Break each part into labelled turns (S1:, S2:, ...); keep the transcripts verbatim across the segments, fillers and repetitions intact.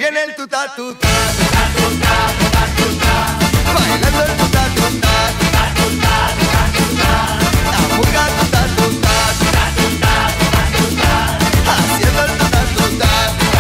S1: viene el tuta tuta, bailando el tuta tuta, la murga tuta tuta, haciendo el tuta tuta.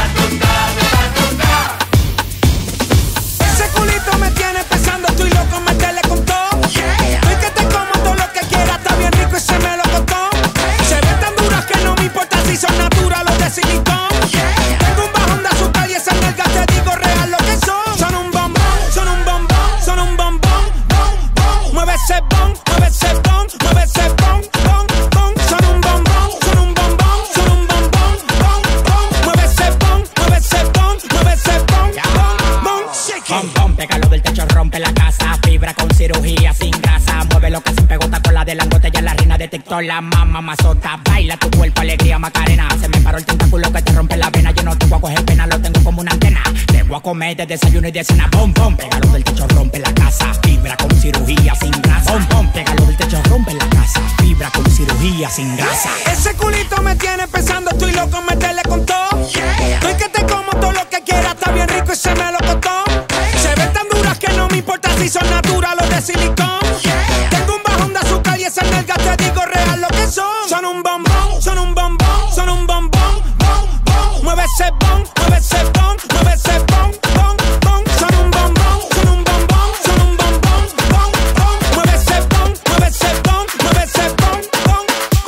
S2: Ese culito me tiene pensando, estoy loco, meterle con todo. Estoy que te como todo lo que quiera, está bien rico y se me lo costó. Se ven tan duras que no me importa si son naturales de silicón. Tengo un bajón de azúcar y esas nalgas te digo real lo que son. Son un bombón, son un bombón, son un bombón, bom, bom. Mueve ese bom, mueve ese bom, mueve ese bom, bom, bom. Son un bombón, son un bombón, son un bombón, bom, bom. Mueve ese bom, mueve ese bom, mueve ese bom, bom, bom.
S3: Bom, bom, pégalo del techo, rompe la casa. Fibra con cirugía, sin grasa. Muévelo que sin pegota con la de langote. Ya la reina de TikTok, la mamá mazota. Baila tu cuerpo, alegría, Macarena. Se me paró el tentáculo que te rompe la vena. Yo no te voy a coger pena, lo tengo como una antena. Te voy a comer de desayuno y de cena. Bom, bom, pégalo del techo, rompe la casa. Fibra con cirugía, sin grasa. Bom, bom, pégalo del techo, rompe la casa. Fibra con cirugía, sin grasa.
S2: Ese culito me tiene pensando, estoy loco, meterle con todo. Estoy que te como todo lo que quiera, está bien rico y se me lo costó. Se ven tan duras que no me importa si son naturales de silicón. Tengo un bajón de azúcar y esas nalgas te digo real lo que son. Son un bombón, son un bombón, son un bombón, bom, bom. Mueve ese bom, mueve ese bom, mueve ese bom, bom, bom. Son un bombón, son un bombón, son un bombón, bom, bom. Mueve ese bom, mueve esse bom, mueve esse bom, bom,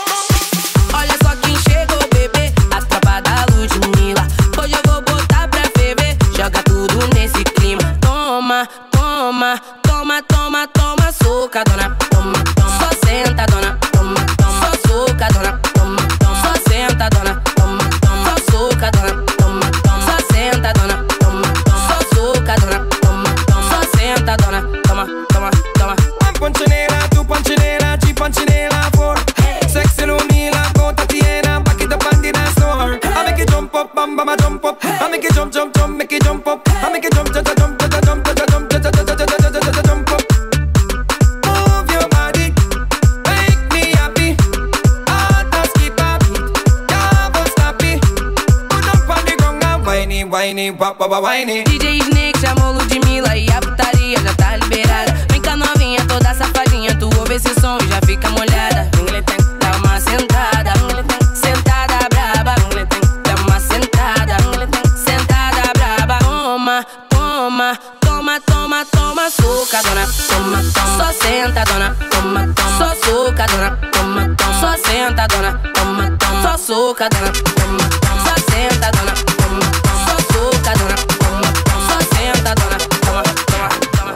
S2: bom.
S4: Olha só quem chegou, bebê, a tropa da Ludmilla. Hoje eu vou botar pra ferver, joga tudo nesse clima. Toma, toma, toma, toma, toma, soca, dona. Toma, toma, só senta, dona. Toma, toma, só soca, dona. Toma, toma, só senta, dona. Toma, toma, só soca, dona. Toma, toma, só senta, dona. Toma, toma, só soca, dona. Toma, toma, só senta, dona. Toma, toma, toma.
S5: One punchinera, two punchinera, three punchinera, four. Sexy Lumila, go Tatiana, back it up and the dance floor. I make it jump up, bam bam, I jump up. I make it jump, jump, jump, make it jump up. I make it jump, jump, jump, jump, jump, jump, jump, jump, jump, jump, jump up. Move your body, make me happy. Heart a skip a beat, never stop it. Put up on the ground and whiny, whiny, wap, wap, whiny.
S4: D J Snake chamou Ludmilla e a putaria já tá liberada. Vem cá novinha, toda safadinha, tu ouve esse som e já fica molhada. Dá uma sentada, sentada braba. Dá uma sentada, sentada braba. Toma, toma, toma, toma, toma, soca, dona. Toma, toma, só senta, dona. Toma, toma, só soca, dona. Toma, toma, só senta, dona. Toma, toma, só soca, dona. Toma, toma, só senta, dona. Toma, toma, só soca, dona. Toma, toma, só senta, dona. Toma, toma, toma.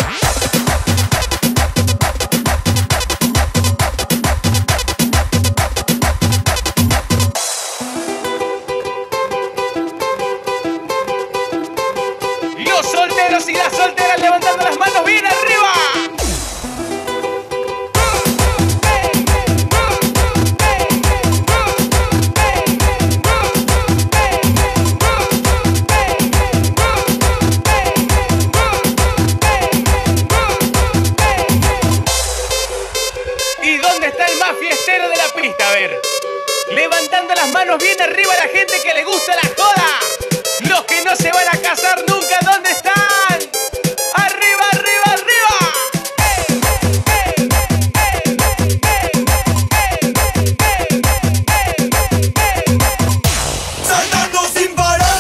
S6: Los solteros y las solteras levantando las manos bien arriba. ¿Y dónde está el más fiestero de la pista? A ver, levantando las manos bien arriba la gente que le gusta la joda. Los que no se van a casar nunca, ¿dónde están? ¡Arriba, arriba, arriba!
S1: Saltando sin parar.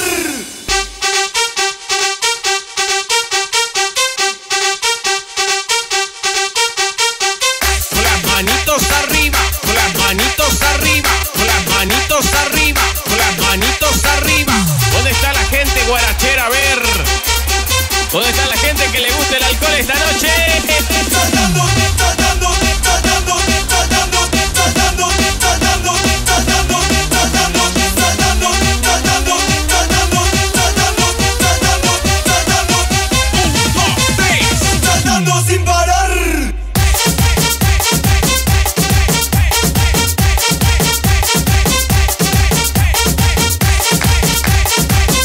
S7: Con las manitos arriba, con las manitos arriba, con las manitos arriba, con las manitos arriba. ¿Dónde está la gente guarachera? A ver. ¿Dónde está la gente que le gusta el alcohol esta noche?
S1: Saltando, saltando, saltando, saltando, saltando, saltando, saltando, saltando, saltando, saltando, saltando, saltando, saltando.
S7: Un, dos, tres.
S1: Saltando sin parar.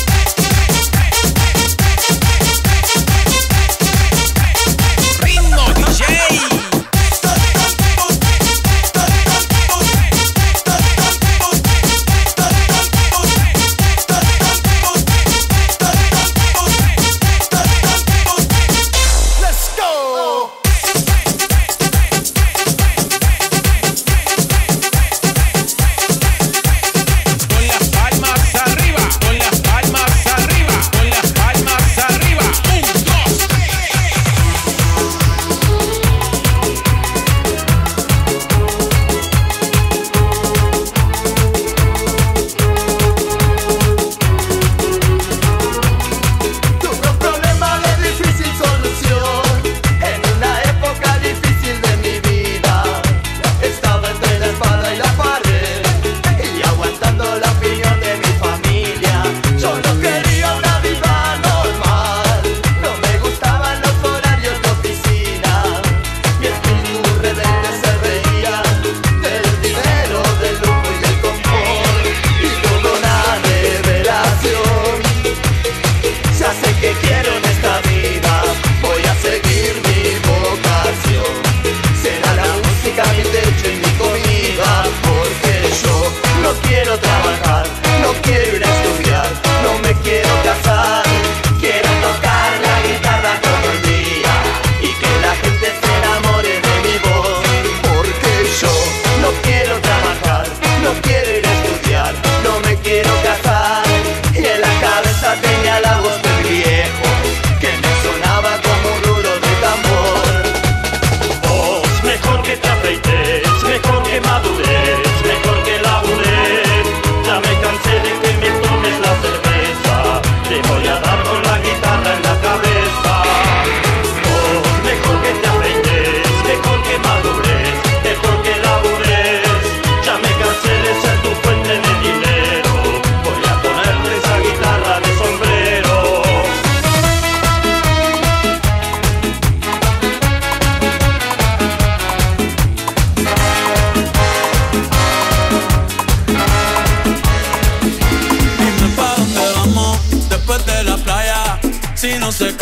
S7: Ritmo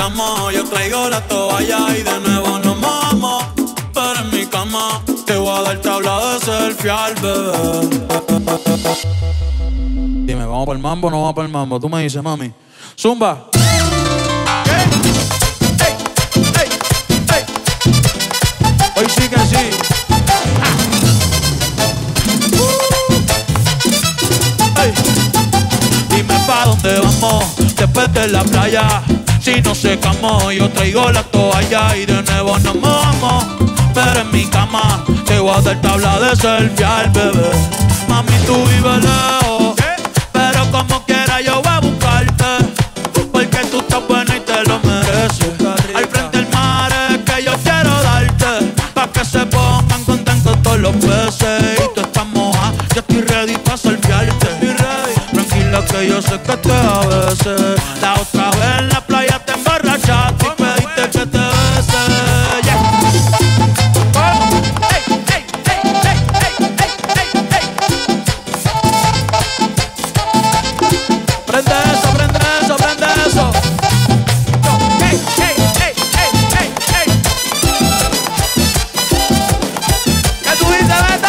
S8: cama, yo traigo la toalla y de nuevo nos mojamos. Pero en mi cama te voy a dar tabla de selfie al bebé. Dime, ¿vamos para el mambo o no vamos para el mambo? Tú me dices, mami. Zumba. Hoy sí que sí. Hey. Dime pa' dónde vamos después de la playa. Si no secamos, yo traigo la toalla y de nuevo nos mojamos. Pero en mi cama te voy a dar tabla de selfie al bebé. Mami, tú vives lejos, pero como quiera yo voy a buscarte. Porque tú estás buena y te lo mereces. Al frente del mar es que yo quiero darte, pa' que se pongan contentos todos los peces. Y tú estás moja, yo estoy ready pa' selfiearte. Tranquila que yo sé que te a veces. La otra vez en la playa te emborrachaste y pediste que te bese. Yeah. Hey, hey, hey, hey, hey, hey, hey, hey. Prende eso, prende eso, prende eso. Hey, hey, hey, hey, hey, hey. ¿Qué tú dices, Beto?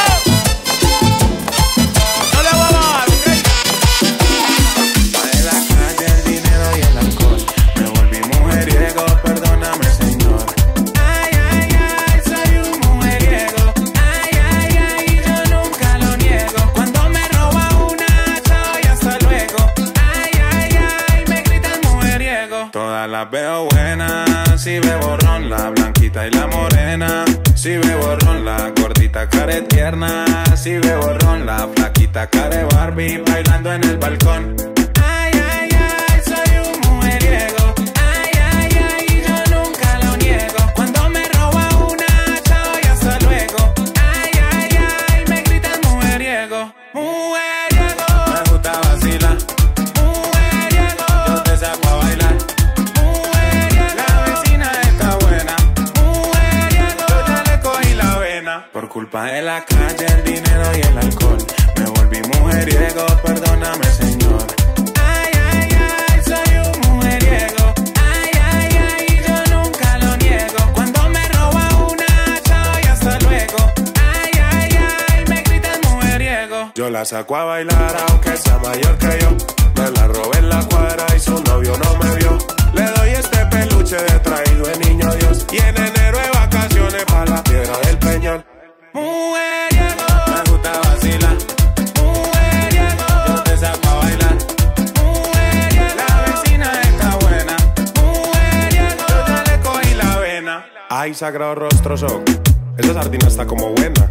S8: No le voy a bajar, ¿ok?
S9: De la calle, el dinero y el alcohol, me volví mujeriego, perdóname, señor. Ay, ay, ay, soy un mujeriego. Ay, ay, ay, yo nunca lo niego. Cuando me roba una, chao y hasta luego. Ay, ay, ay, me gritan mujeriego. Todas las veo buenas, si bebo ron, la blanquita y la morena. Si bebo ron, la gordita care tierna. Si bebo ron, la flaquita care Barbie bailando en el balcón. Ay, ay, ay, soy un mujeriego. Ay, ay, ay, yo nunca lo niego. Cuando me roba una, chao y hasta luego. Ay, ay, ay, me gritan mujeriego. Mujeriego. Me gusta vacilar. Mujeriego. Yo te saco a bailar. Mujeriego. La vecina está buena. Mujeriego. Yo ya le cogí la vena. Por culpa de la calle, el dinero y el alcohol, me volví mujeriego, perdóname, señor. Ay, ay, ay, soy un mujeriego. Ay, ay, ay, yo nunca lo niego. Cuando me roba una, chao y hasta luego. Ay, ay, ay, me gritan mujeriego. Yo la saco a bailar aunque sea mayor que yo. Me la robé en la cuadra y su novio no me vio. Le doy este peluche de traído de niño Dios. Y en enero de vacaciones pa' la tierra del Peñol. Mujeriego. Me gusta vacilar. Mujeriego. Yo te saco a bailar. Mujeriego. La vecina está buena. Mujeriego. Yo ya le cogí la vena. Ay, sagrado rostro son. Esa sardina está como buena.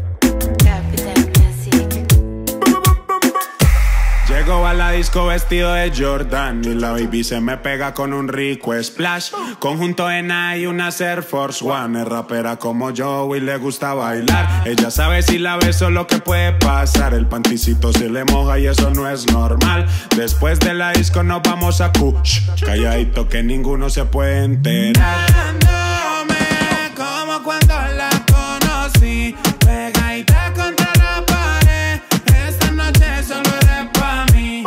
S9: Llego a la disco vestido de Jordan y la baby se me pega con un rico splash. Conjunto en y una Air Force One. Es rapera como yo y le gusta bailar. Ella sabe si la beso lo que puede pasar. El panticito se le moja y eso no es normal. Después de la disco nos vamos a Kush. Calladito que ninguno se puede enterar. Como cuando la conocí, pegadita contra la pared. Esta noche solo eres pa' mí.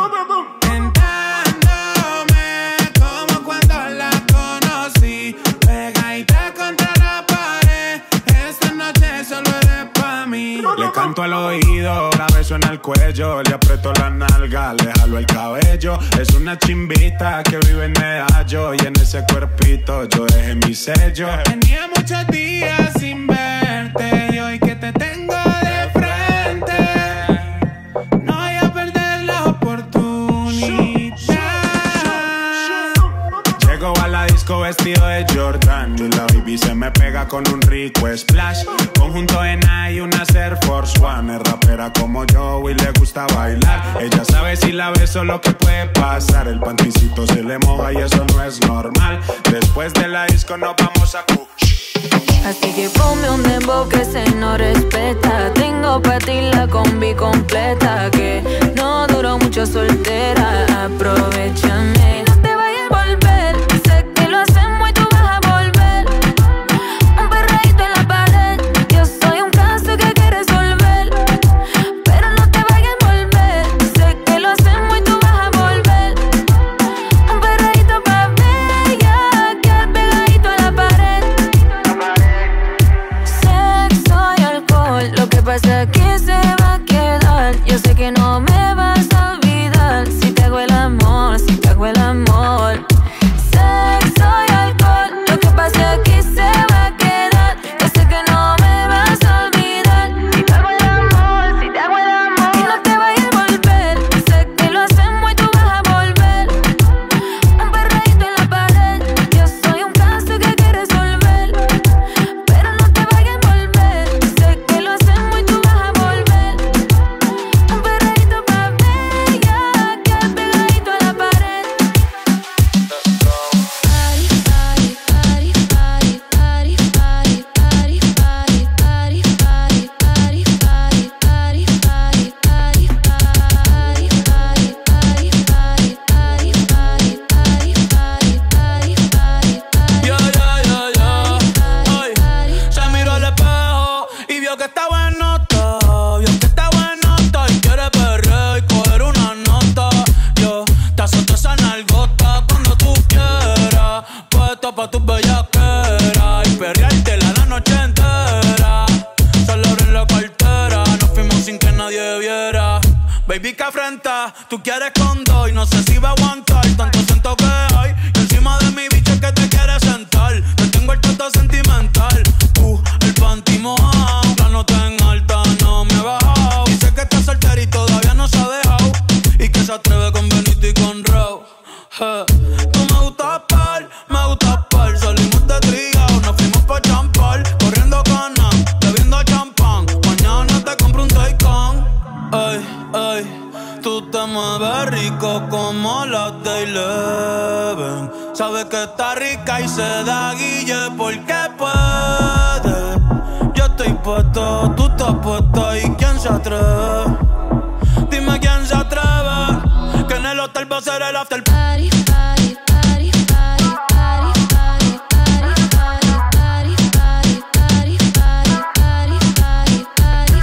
S9: Tentándome como cuando la conocí, pegadita contra la pared. Esta noche solo eres pa' mí. Le canto al oído, la beso en el cuello, le aprieto la nalga, le jalo el cabello. Es una chimbita que vive en Medallo y en ese cuerpito yo dejé mi sello. Tenía muchos días sin verte y hoy que te tengo de frente, no voy a perder la oportunidad. Llego a la disco vestido de Jordan y la baby se me pega con un rico splash. Conjunto en y una Air Force One. Es rapera como yo y le gusta bailar. Ella sabe si la beso lo que puede pasar. El panticito se le moja y eso no es normal. Después de la disco nos vamos a Kush.
S10: Así que ponme un dembow que se no respeta. Tengo pa' ti la combi completa, que no duró mucho soltera. Aprovechame. No te vayas a volver, sé que lo hacemos y tú vas a volver. Un perreíto en la pared, yo soy un caso que hay que resolver. Pero no te vayas a volver, sé que lo hacemos y tú vas a volver. Un perreíto pa' bella, que
S8: cincuenta. Tú quieres con dos y no sé si va a aguantar. Tanto siento que hay y encima de mi bicho es que te quieres sentar. Te tengo el trato sentimental. Uh, el panty mojado, la nota en alta no me he bajado. Dice que está soltera y todavía no se ha dejado. Y que se atreve con Benito y con Raw. Eh, tú me gustas par, me gustas par. Salimos de trío, nos fuimos pa' champar. Corriendo cana, bebiendo champán. Mañana te compro un Taycan. Ay, ay, tú te mueves rico como las de Eleven. Sabes que está rica y se da guille porque puede. Yo estoy puesto, tú estás puesta. ¿Y quién se atreve? Dime quién se atreve. Que en el hotel va a ser el after party.
S10: Party, party, party, party, party, party, party, party, party, party, party, party,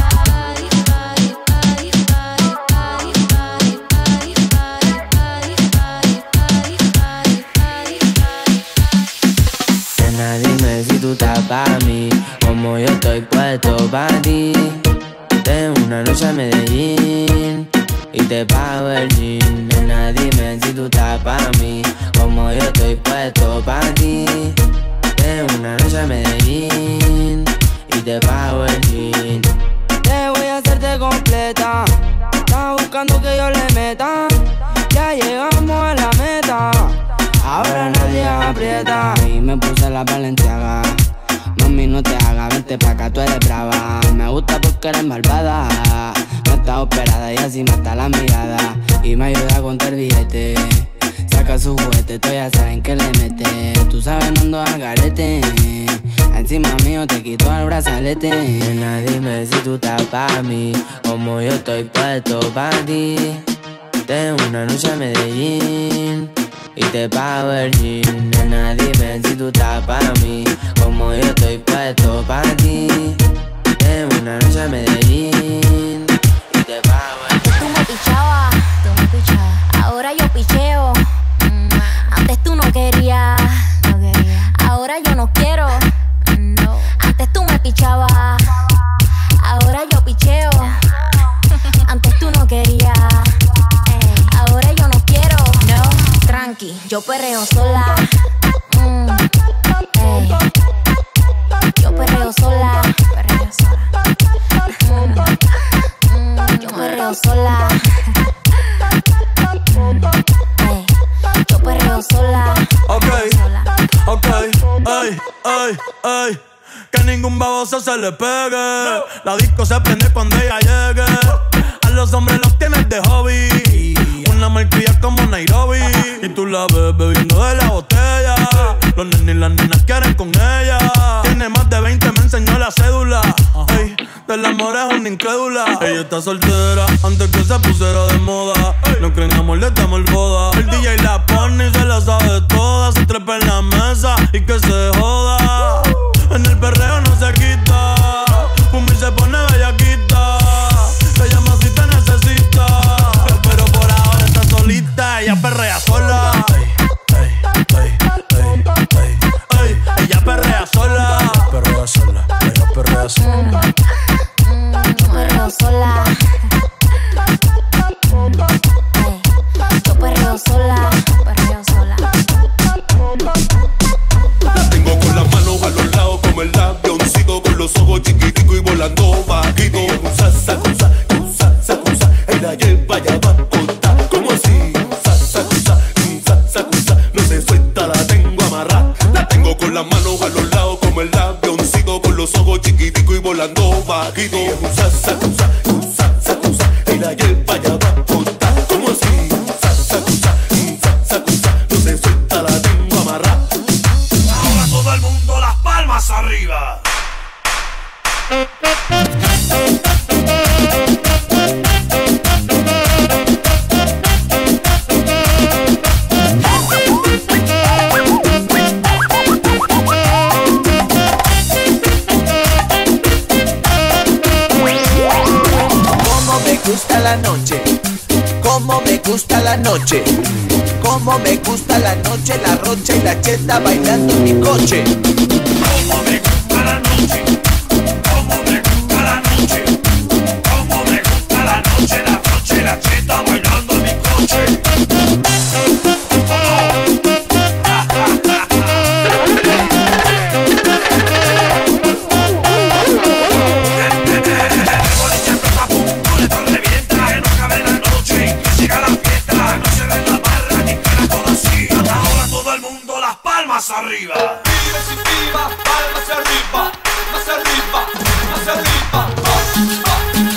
S11: Nena, dime si tú estás pa' mí, como yo estoy puesto pa' ti. Tengo una noche a Medellín y te pago el jean. Nena, dime si tú estás pa' mí, como yo estoy puesto pa' ti. Tengo una noche a Medellín y te pago el jean.
S12: Te voy a hacerte completa. Estás buscando que yo le meta. Ya llegamos a la meta. Ahora nadie aprieta. Y me puse la Balenciaga. Mami, no te hagas, vente pa' acá, tú eres brava. Me gusta porque eres malvada. No estás operada y así mata la mirada. Y me ayuda a contar billete. Saca su juguete, tú ya saben que le mete. Tú sabes, no ando al garete. Encima mío te quito el brazalete.
S11: Nena, dime si tú estás pa' mí, como yo estoy puesto pa' ti. Tengo una noche a Medellín y te pago el jean. Nena, dime si tú estás pa' mí, como yo estoy puesto pa' ti. Tengo una noche a Medellín y te pago el jean.
S10: Tú me pichabas, tú me pichabas. Ahora yo picheo. Antes tú no querías, no quería. Ahora yo no quiero. No. Antes tú me pichabas. Ahora yo picheo. Antes tú no querías. Ahora yo no quiero. No. Tranqui, yo perreo sola. Mm. Ey. Yo perreo sola. Perreo sola. Mm. Mm. Yo perreo sola. Ey. Yo perreo sola.
S8: Ok,
S10: sola.
S8: ok, ay, ay, ay. Que ningún baboso se le pegue. La disco se prende cuando ella llegue. A los hombres los tienes de hobby. Una marquilla como Nairobi. Y tú la ves bebiendo de la botella. Los nenes y las nenas quieren con ella. Tiene más de veinte, me enseñó la cédula. Ey, del amor es una incrédula. Ella está soltera antes que se pusiera de moda. No creen amor, le damos el boda. El D J la pone y se la sabe toda. Se trepa en la mesa y que se joda. En el perreo no se quita. Pumi se pone bellaquita. Te llama si te necesita. Pero por ahora está solita. Ella perrea sola. Ey, ey, ey, ey, ey. Ella perrea sola. Perrea sola. Ella perrea sola.
S10: Yo perreo sola. Ey. Yo perreo sola. Perreo sola.
S1: La tengo con las manos a los lados como el avioncito, con los ojos chiquiticos y volando bajito. Usa, sacusa, usa, sacusa, él la lleva ya va a contar. ¿Cómo así? Usa, sacusa, usa, sacusa, no se suelta, la tengo amarrada. La tengo con las manos a los lados como el avioncito, con los ojos chiquiticos y volando bajito. Usa, sacusa, usa, sacusa, él la lleva ya va a contar. ¿Cómo así? Usa, sacusa, usa, sacusa, no se suelta, la tengo amarrada. Ahora todo el mundo las palmas arriba.
S13: Cómo me gusta la noche, cómo me gusta la noche, cómo me gusta la noche, la rocha y la cheta bailando en mi coche.
S1: Cómo me gusta la noche, cómo me gusta la noche, cómo me gusta la noche, la noche, la cheta. noche. Arriba. Vive sin viva, palmas hacia arriba, más arriba, más arriba. Oh, oh,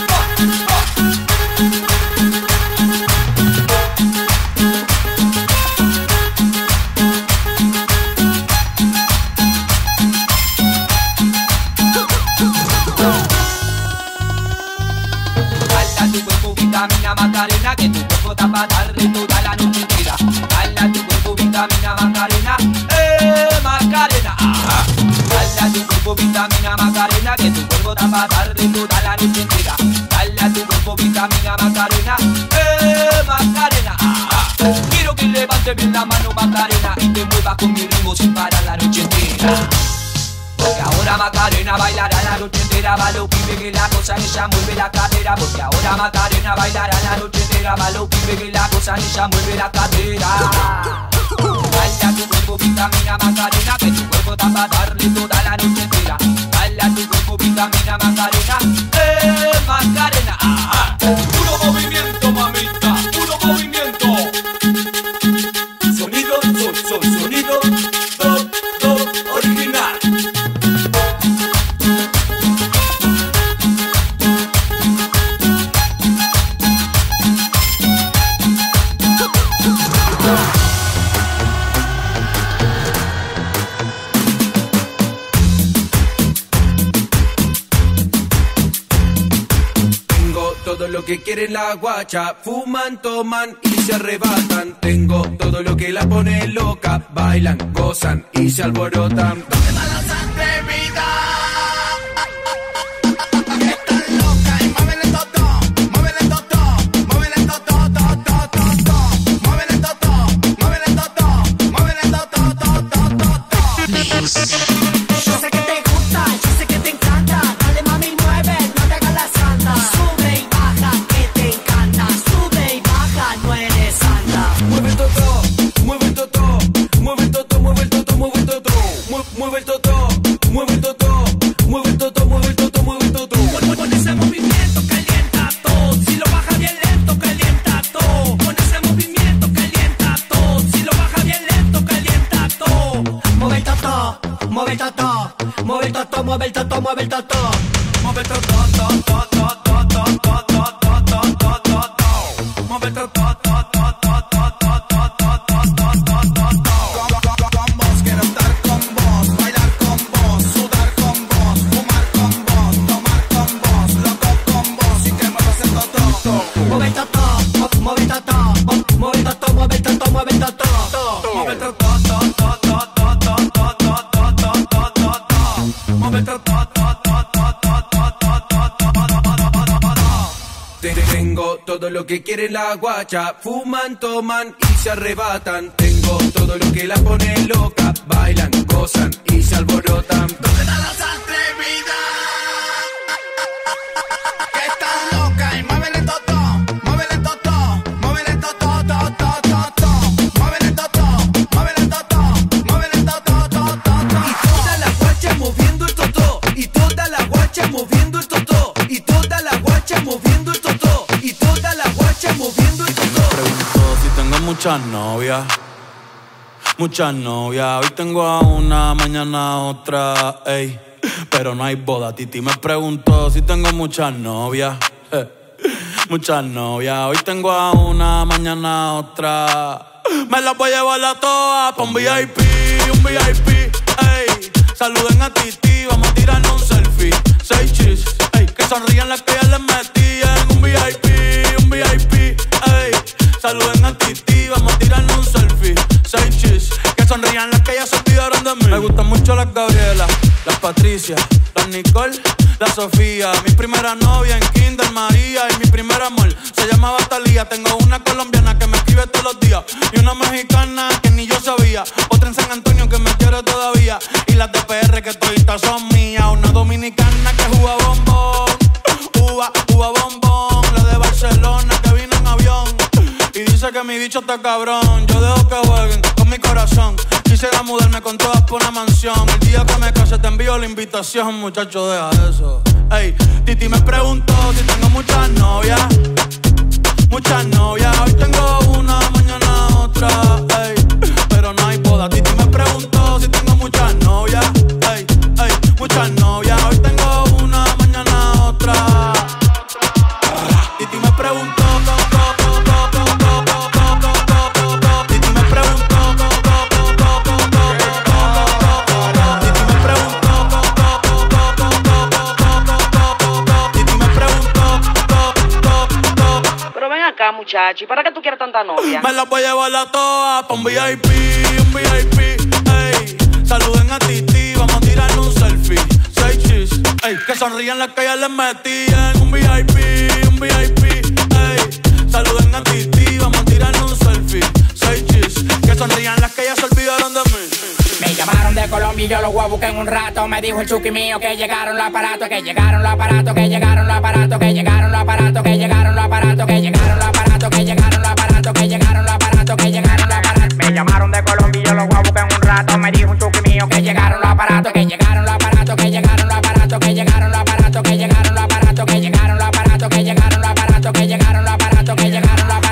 S14: Dale a tu cuerpo vitamina Macarena, que tu cuerpo está para darle toda la noche entera. Dale a tu cuerpo vitamina Macarena. Macarena, ah. Dale a tu cuerpo vitamina Macarena, que tu cuerpo está para darle toda la noche entera. Dale a tu cuerpo vitamina Macarena, eh, Macarena, ah. Quiero que levante bien la mano Macarena y te muevas con mi ritmo sin parar la noche entera. Porque ahora Macarena bailará la noche entera, va lo pibe que la cosa ella mueve la cadera. Porque ahora Macarena bailará la noche entera, va lo pibe que la cosa ella mueve la cadera. Dale a tu cuerpo vitamina Macarena, que tu cuerpo está para darle toda la noche entera. Dale a tu cuerpo vitamina Macarena, eh, Macarena, ah, ah. Puro movimiento, mamita, puro movimiento. Sonido, sol, sol, sonido, do, do, original.
S5: Todo lo que quiere la guacha, fuman, toman y se arrebatan. Tengo todo lo que la pone loca, bailan, gozan y se alborotan. ¿Dónde está la sangre, vida? Están locas y muévele todo, muévele todo, muévele todo, todo, todo, todo. Muévele todo, muévele todo, muévele todo, todo, todo, todo.
S15: Yo sé que te gusta, yo sé que te encanta. Dale mami, mueve, no te hagas la santa. Sube y baja, que te encanta. Sube y baja, no eres santa.
S5: Mueve todo, mueve todo, mueve todo, mueve todo, mueve todo, mueve todo, mueve todo, mueve todo, mueve todo, mueve todo.
S2: Con ese movimiento calienta todo. Si lo baja bien lento, calienta todo. Con ese movimiento calienta todo. Si lo baja bien lento, calienta todo.
S15: Mueve todo, mueve todo, mueve todo, mueve todo, mueve todo.
S5: Mueve todo, todo, todo, todo, todo, todo, todo, todo, todo. Mueve todo, todo, todo, todo, todo, todo, todo, todo, todo. Con vos, quiero estar con vos, bailar con vos, sudar con vos, fumar con vos, tomar con vos, loco con vos y que muevas el todo.
S15: Mueve todo, mueve todo, mueve todo, mueve todo, mueve todo.
S5: Mueve todo, todo, todo, todo, todo, todo, todo, todo, todo. Mueve todo, todo, todo, todo, todo, todo, todo. Tengo todo lo que quiere la guacha, fuman, toman y se arrebatan. Tengo todo lo que la pone loca, bailan, gozan y se alborotan. ¿Dónde están las atrevidas? Que están locas y muévele todo, muévele todo, muévele todo, todo, todo, todo. Muévele todo, muévele todo, muévele todo, todo, todo. Y toda la guacha moviendo el totó, y toda la guacha moviendo el totó, y toda la guacha moviendo el totó, y toda la guacha moviendo el totó.
S8: Pregunto si tengo muchas novias, muchas novias. Hoy tengo a una, mañana a otra, ey. Pero no hay boda. Titi me preguntó si tengo muchas novias, eh. Muchas novias. Hoy tengo a una, mañana a otra. Me las voy a llevar a todas pa' un V I P, un V I P, ey. Saluden a Titi, vamos a tirarnos un selfie. Seis chis, ey. Que sonrían las que ya les metí en un V I P, un V I P, ey. Saluden a Titi, vamos a tirarnos un selfie. Seis chis, que sonrían las que ya se olvidaron de mí. Me gustan mucho las Gabriela, las Patricia, las Nicole, la Sofía. Mi primera novia en Kinder María y mi primer amor se llamaba Talía. Tengo una colombiana que me escribe todos los días y una mexicana que ni yo sabía. Otra en San Antonio que me quiere todavía y las de P R que toditas son mías. Una dominicana que juega bombón, uva, uva bombón. La de Barcelona que vino en avión y dice dice que mi bicho está cabrón. Yo dejo que jueguen con mi corazón. Quisiera mudarme con todas por una mansión. El día que me case te envío la invitación, muchacho, deja eso. Ey, Titi me preguntó si tengo muchas novias. Muchas novias, hoy tengo una, mañana otra. Ey, pero no hay boda. Titi me preguntó si tengo muchas novias. Ey, ey, muchas novias, hoy tengo una, mañana otra. Titi me preguntó.
S16: Muchacho, ¿y para qué tú quieres tanta novia?
S8: Me las voy a llevar a todas pa' un V I P, un V I P, ey. Saluden a Titi, vamos a tirar un selfie. Seis chis, ey. Que sonrían las que ya les metí en un V I P, un V I P, ey. Saluden a Titi, vamos a tirar un selfie. Seis chis, que sonrían las que ya se olvidaron de mí.
S3: Me llamaron de Colombia y yo los voy a buscar en un rato. Me dijo el chuki mío que llegaron los aparatos, que llegaron los aparatos, que llegaron los aparatos, que llegaron los aparatos, que llegaron los aparatos, que llegaron los aparatos, que llegaron los aparatos, que llegaron los aparatos, que llegaron los aparatos. Me llamaron de Colombia y yo los voy a buscar en un rato. Me dijo un chuki mío que llegaron los aparatos, que llegaron los aparatos, que llegaron los aparatos, que llegaron los aparatos, que llegaron los aparatos, que llegaron los aparatos, que llegaron los aparatos, que llegaron los aparatos, que llegaron los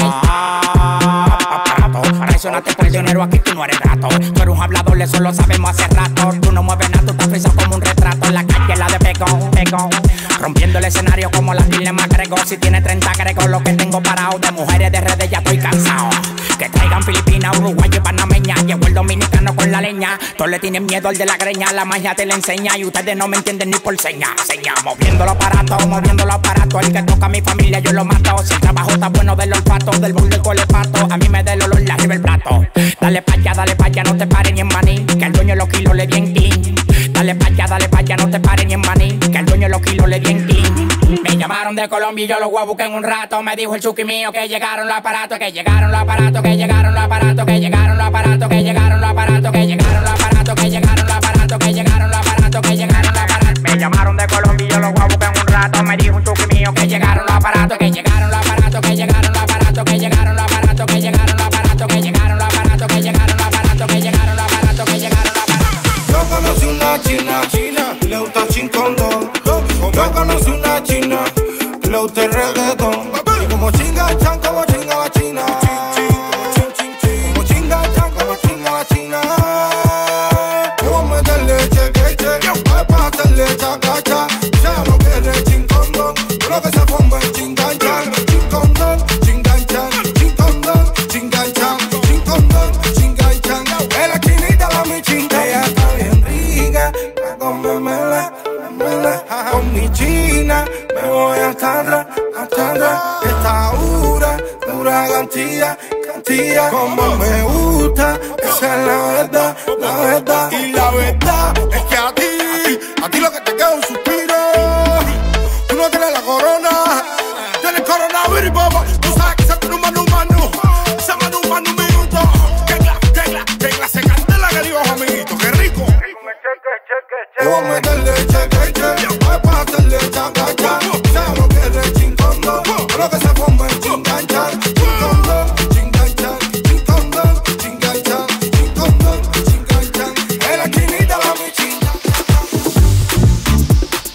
S3: aparatos. Traicionaste por el dinero, aquí tú no eres gato. Tú eres un hablador, eso lo sabemos hace rato. Tú no mueves nada, tú estás frisado como un retrato. En la calle la de pegón, pegón. Rompiendo el escenario como la Dile McGregor. Si tiene treinta gregos, lo que tengo parado. De mujeres de redes ya estoy cansado. Que traigan Filipinas, Uruguay y Panameña. Llegó el dominicano con la leña. Todos le tienen miedo al de la greña. La magia te la enseña y ustedes no me entienden ni por seña. Seña, moviendo los aparatos, moviendo los aparatos. El que toca a mi familia yo lo mato. Si el trabajo está bueno del olfato, del bull del colepato. A mí me da el olor, le arriba el plato. Dale pa' allá, dale pa' allá, no te pares ni en maní. Que el dueño de los kilos le di en tin. Dale pa' allá, dale pa' allá, no te pares ni en maní. Que el dueño de los kilos le di en tin. Me llamaron de Colombia y yo los voy a buscar en un rato. Me dijo el chuki mío que llegaron los aparatos, que llegaron los aparatos, que llegaron los aparatos, que llegaron los aparatos, que llegaron los aparatos, que llegaron los aparatos, que llegaron los aparatos, que llegaron los aparatos, que llegaron los aparatos. Me llamaron de Colombia y yo los voy a buscar en un rato. Me dijo un chuki mío que llegaron los aparatos, que llegaron los aparatos, que llegaron los aparatos, que llegaron los aparatos, que llegaron los aparatos, que llegaron los aparatos, que llegaron los aparatos, que llegaron los aparatos, que llegaron los aparatos.
S17: Yo conocí una china, china, que le gusta chincondón. Yo conocí una china, que le gusta el reggaetón. Y como chinga chan, como chinga la china. Como chinga chan, como chinga la china. Yo voy a meterle cheque, cheque, voy a hacerle chacacha. Sea lo que es chincondón, lo que se forma es chingan chan. Chincondón, chingan chan, chincondón, chingan chan, chincondón, chingan chan. En la chinita la mi chinga. Ella está bien rica, a comérmela, comérmela. Con mi china me voy hasta atrás, hasta atrás. Esta dura, dura cantidad, cantidad. Como me gusta, esa es la verdad, la verdad. Y la verdad es que a ti, a ti lo que te queda es un suspiro. Tú no tienes la corona, tienes coronavirus, papá. Tú sabes que se tiene un mano humano, se mano humano un minuto. Que clase, que clase, que clase candela que digo, amiguito, qué rico. Yo voy a meterle cheque, cheque, voy a hacerle chacacha. Sea lo que es chincondón, lo que se forma es chinganchan. Chincondón, chinganchan, chincondón, chinganchan, chincondón, chinganchan. En la esquinita la mi chinga.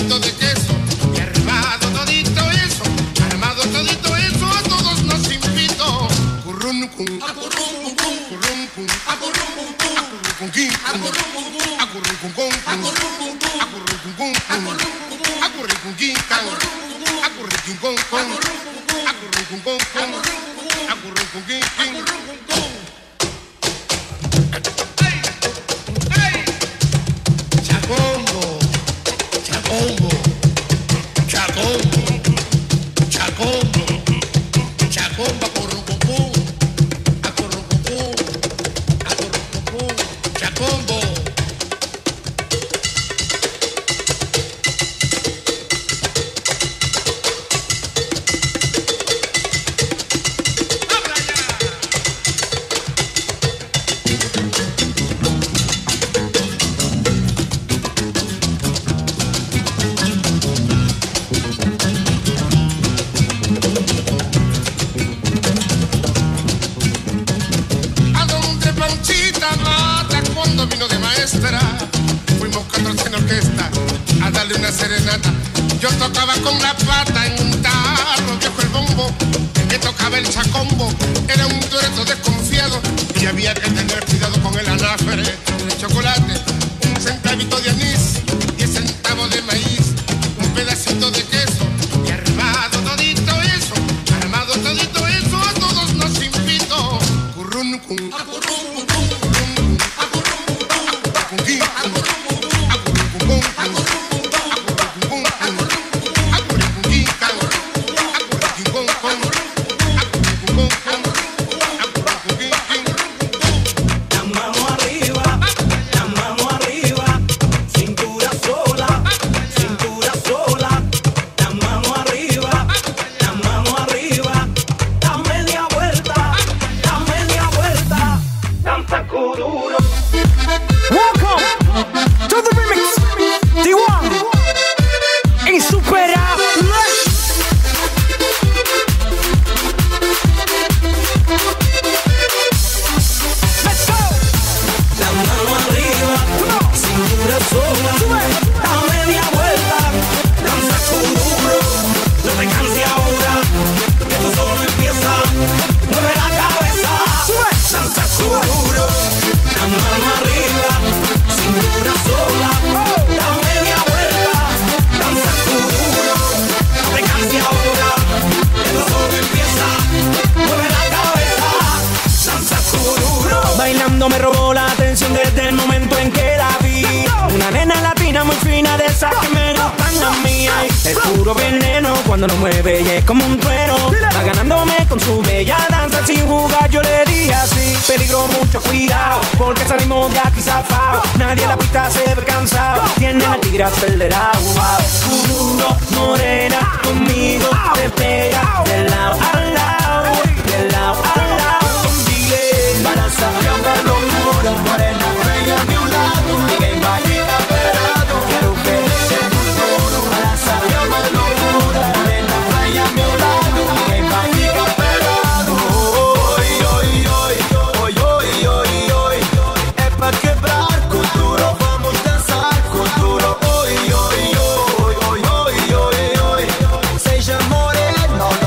S17: pedacito de queso y armado todito eso, armado todito eso, a todos nos invito. Currum cum, currum cum, currum cum, currum cum, currum cum, currum cum, currum cum, currum cum, currum cum, currum cum. Chacombo, chacombo, chacombo, chacombo, chacomba, corrucucú, a corrucucú, a corrucucú, chacombo. Vino de maestra, fuimos catorce en orquesta a darle una serenata. Yo tocaba con la pata en un tarro viejo el bombo, que tocaba el chacombo, era un dueto desconfiado y había que tener cuidado con el anáfere de chocolate, un centavito de anís, diez centavos de maíz, un pedacito de queso y armado todito eso, armado todito eso, a todos nos invito. Currum cum,
S2: Me robó la atención desde el momento en que la vi. Una nena latina muy fina de esas que me gustan a mí. Ay, es puro veneno cuando lo mueve y es como un trueno. Va ganándome con su bella danza sin jugar, yo le dije así. Peligro, mucho cuidado, porque salimos de aquí zafado. Nadie en la pista se ve cansado, tiene el tigre acelerado. Duro, morena, conmigo te pega de lado a lado, de lado a lado. Balanza, de locura, morena, bella a mi lado, y que imagina verano, quiero que eche tu futuro. Balanza, de locura, morena, bella a mi lado, y que imagina verano. Hoy, hoy, hoy, hoy, hoy, hoy, hoy, es pa' quebrar con duro, vamos a danzar con duro. Hoy, hoy, hoy, hoy, hoy, hoy, hoy, seja moreno.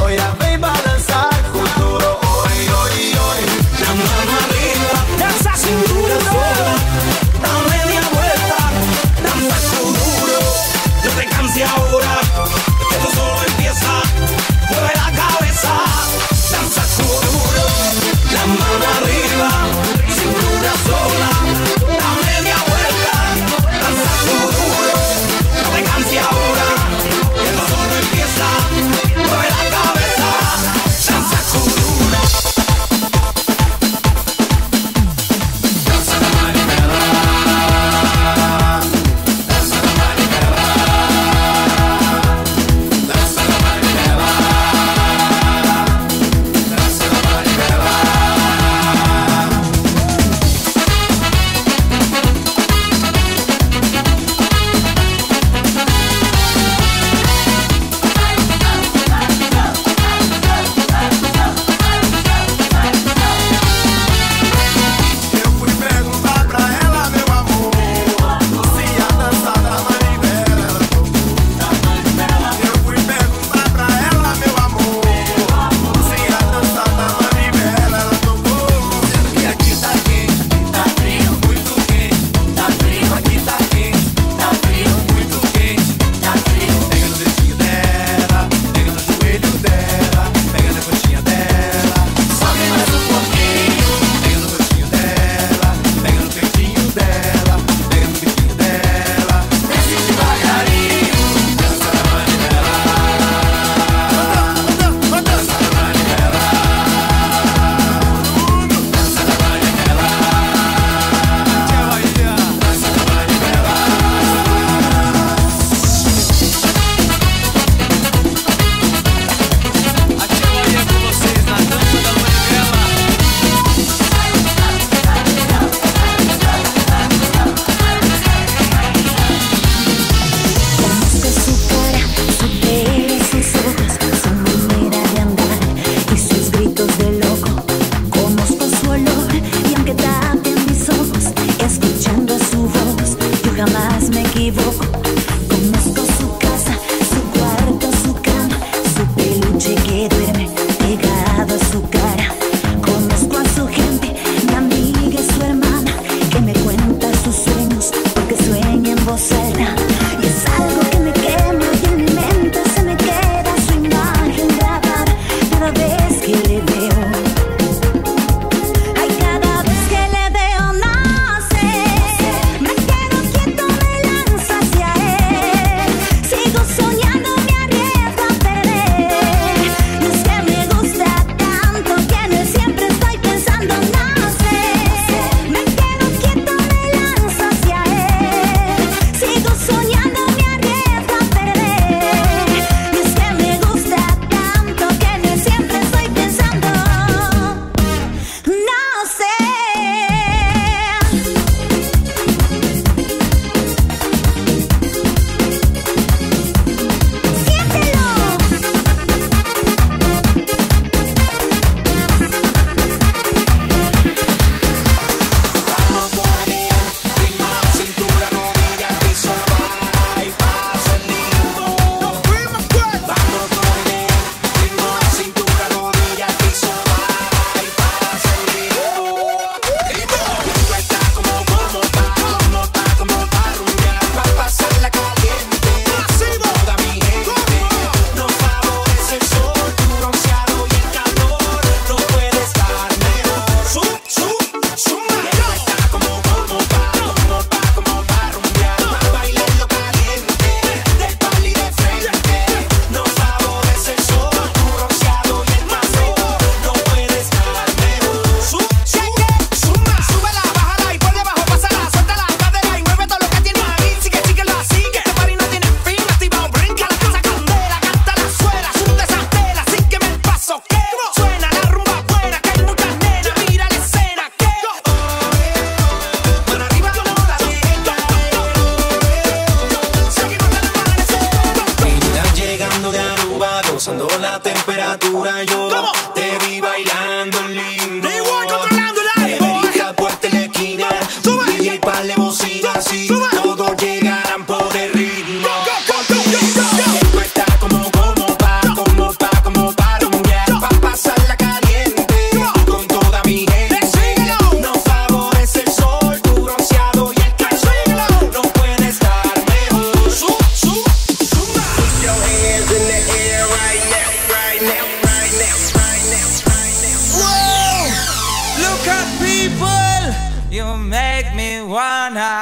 S18: pasando la temperatura. Yo te vi bailando lindo. Te vería por telequina, D J pa'le bocina, así todos llegarán por el ritmo. Esto está como, como pa, como pa, como para rumbear, pa' pasarla caliente con toda mi gente. No favorece el sol, tu bronceado y el calor, no puede estar mejor. Put your hands in the air right now, right now, right now, right now, right now.
S5: Whoa! Look at people, you make me wanna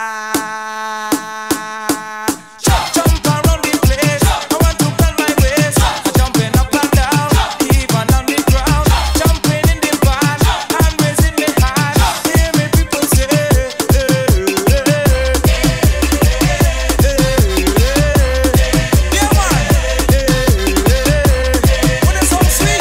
S5: jump around the place. I want to bend my waist, jumping up and down, even on the ground, jumping in the van and raising my hand. Hear me people say, hey, hey, yeah man, when the song sweet,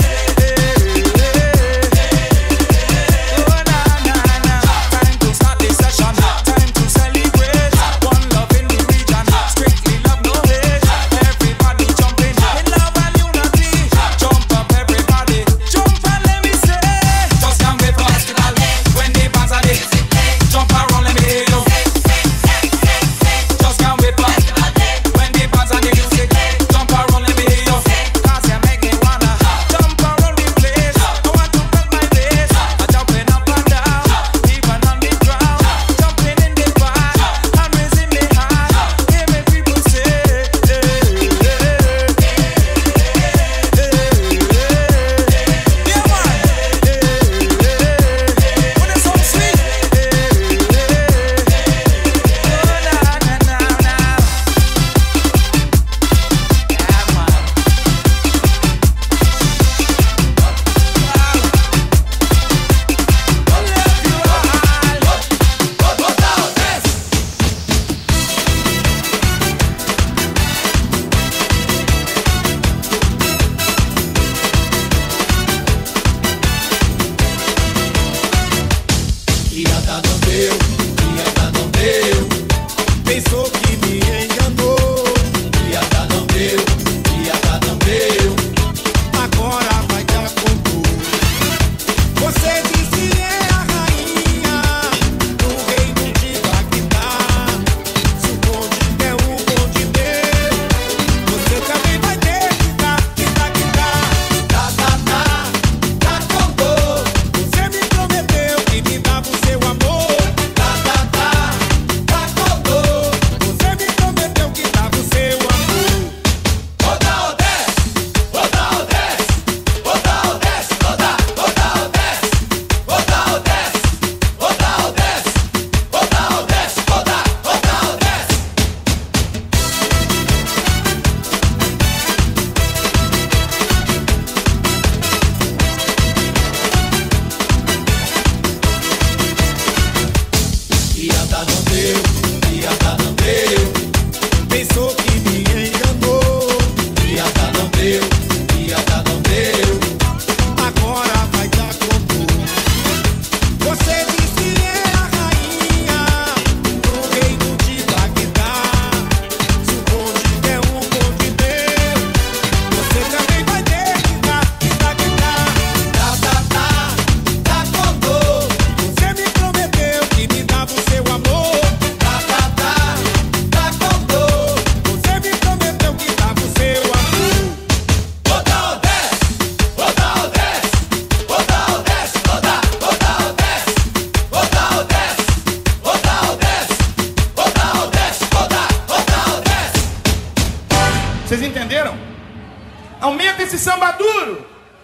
S5: oh na na na, time to start the session, time to celebrate. One love in the region, strictly love, no hate. Everybody jumping in love and unity. Jump up everybody, jump and let me say, just can't wait for festival when the bands are there. Jump around, let me hear you. Just can't wait for festival when the bands are the music. Jump around, let me hear you. 'Cause you make me wanna jump around the place. I want to bend my waist, I'm jumping up and down, even on the ground, jumping in the van and raising my hand. Hear me people say, hey, hey, yeah man, when the song sweet, oh na na na na, yeah man.
S18: E ata não deu, e ata não deu. Pensou que me enganou. E ata não deu, e ata não deu. Agora vai dar com você disse é a rainha do reino de Bagdá. Se o bonde é o bonde meu, você também vai ter que dar, que dar, que dar. Tá, tá, tá, tá com dor. Você me prometeu que me dava o seu amor. Tá, tá, tá, tá com dor. Você me prometeu que dava o seu amor. Roda ou desce, roda ou desce, roda ou desce, roda, roda ou desce, roda ou desce, roda ou desce, roda ou desce, roda, roda ou desce. E ata não deu, e ata não deu. Pensou que me enganou. E ata não deu, e ata não deu. Agora vai dar como você disse é a rainha do reino de Bagdá. Se o bonde é um bonde meu, você também vai ter que dar, que dar, que dar. Tá, tá, tá, tá com dor. Você me prometeu que me dava o seu amor. Tá, tá, tá, tá com dor. Você me prometeu que dava o seu amor. Roda ou desce, roda ou desce, roda ou desce, roda, roda ou desce, roda ou desce, roda ou desce, roda ou desce, roda, roda ou desce.
S17: Vocês entenderam? Aumenta esse samba duro.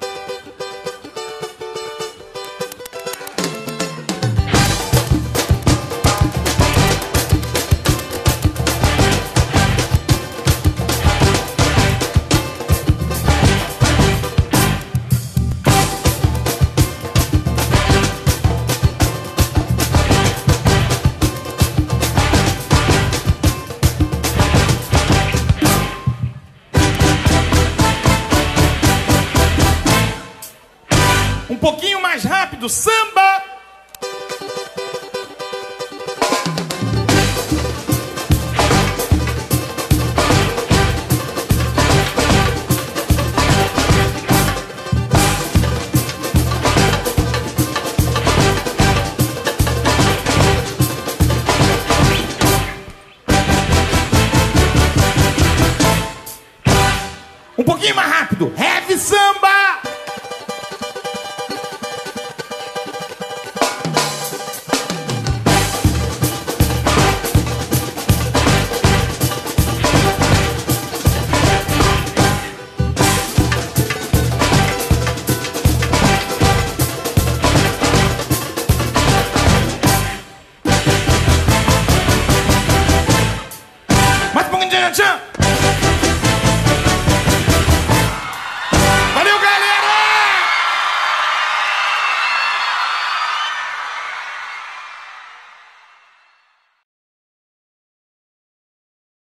S17: Um pouquinho mais rápido, samba.
S19: pouquinho mais rápido. Heavy samba. Mais um pouquinho de tchan.